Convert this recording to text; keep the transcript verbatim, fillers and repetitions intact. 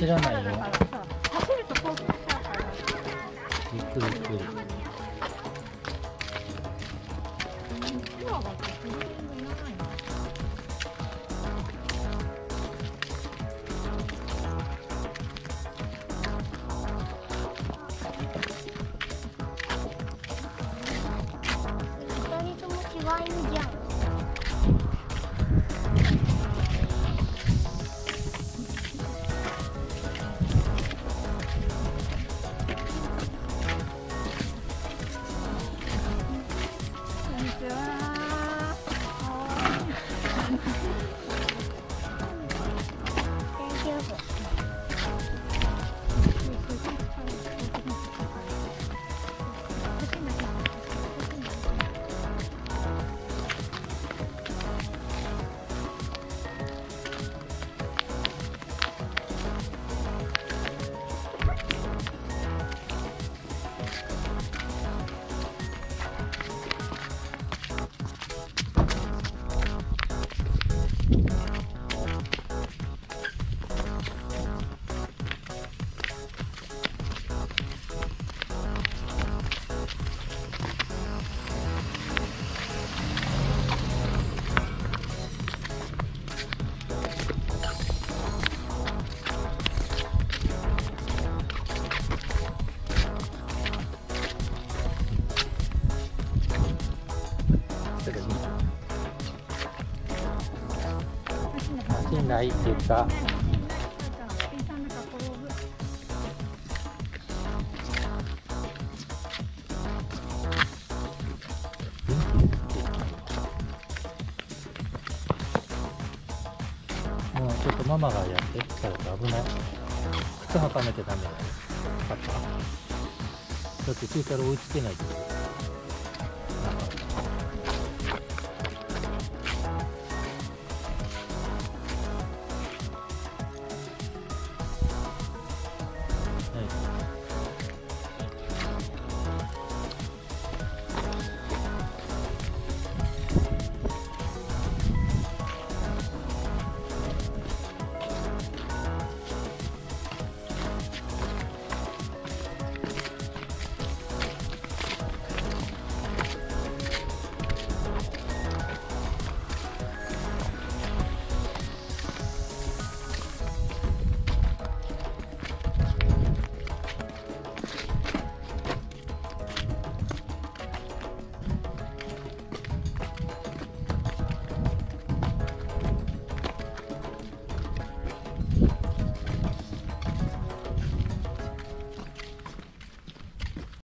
走らないよ。 走るとこう来ちゃうから。 ゆっくりゆっくり。 今はフィーリングいらないな。二人とも違いんじゃん。 走んないって言った。もうちょっとママがやって疲れた。危ない。靴履かなきゃダメだよ。パパ。だって中から追いつけないってこと。